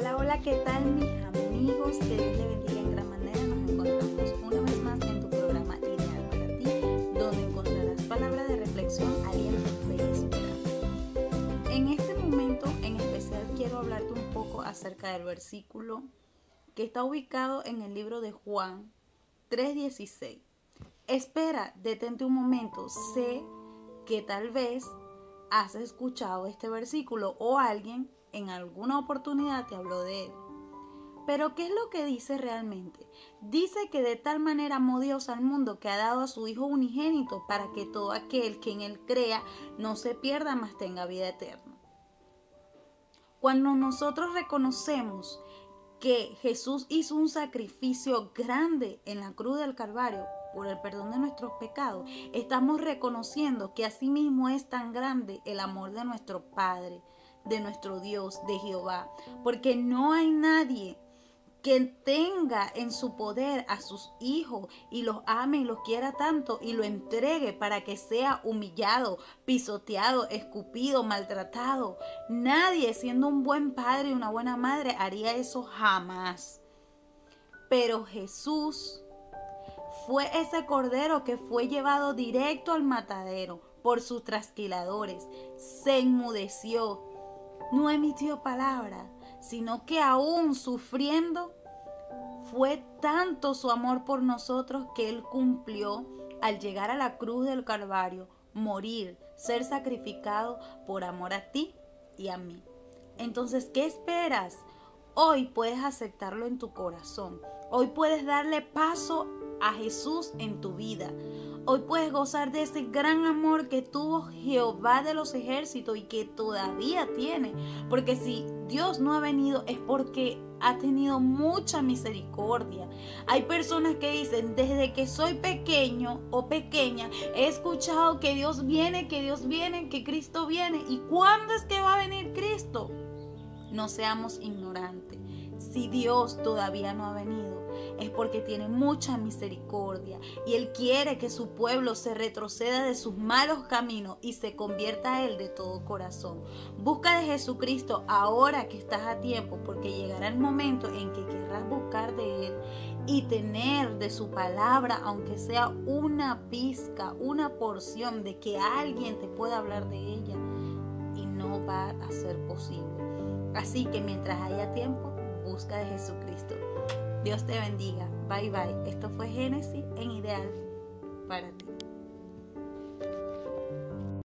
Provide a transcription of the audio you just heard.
Hola, hola, ¿qué tal mis amigos? Que Dios les bendiga en gran manera. Nos encontramos una vez más en tu programa Ideal para ti, donde encontrarás palabras de reflexión, aliento, fe y esperanza. En este momento en especial quiero hablarte un poco acerca del versículo que está ubicado en el libro de Juan 3:16. Espera, detente un momento. Sé que tal vez has escuchado este versículo o alguien en alguna oportunidad te habló de él. Pero ¿qué es lo que dice realmente? Dice que de tal manera amó Dios al mundo que ha dado a su Hijo unigénito para que todo aquel que en él crea no se pierda, mas tenga vida eterna. Cuando nosotros reconocemos que Jesús hizo un sacrificio grande en la cruz del Calvario por el perdón de nuestros pecados, estamos reconociendo que asimismo es tan grande el amor de nuestro Padre, de nuestro Dios, de Jehová, porque no hay nadie que tenga en su poder a sus hijos y los ame y los quiera tanto y lo entregue para que sea humillado, pisoteado, escupido, maltratado. Nadie, siendo un buen padre y una buena madre, haría eso jamás. Pero Jesús fue ese cordero que fue llevado directo al matadero por sus trasquiladores. Se enmudeció, no emitió palabra, sino que aún sufriendo, fue tanto su amor por nosotros que Él cumplió al llegar a la cruz del Calvario, morir, ser sacrificado por amor a ti y a mí. Entonces, ¿qué esperas? Hoy puedes aceptarlo en tu corazón. Hoy puedes darle paso a Jesús en tu vida. Hoy puedes gozar de ese gran amor que tuvo Jehová de los ejércitos y que todavía tiene. Porque si Dios no ha venido es porque ha tenido mucha misericordia. Hay personas que dicen, desde que soy pequeño o pequeña, he escuchado que Dios viene, que Cristo viene. ¿Y cuándo es que va a venir Cristo? No seamos ignorantes. Si Dios todavía no ha venido, es porque tiene mucha misericordia y Él quiere que su pueblo se retroceda de sus malos caminos y se convierta a Él de todo corazón. Busca de Jesucristo ahora que estás a tiempo, porque llegará el momento en que querrás buscar de Él y tener de su palabra, aunque sea una pizca, una porción de que alguien te pueda hablar de ella, y no va a ser posible. Así que mientras haya tiempo, busca de Jesucristo. Dios te bendiga. Bye bye. Esto fue Génesis en Ideal para ti.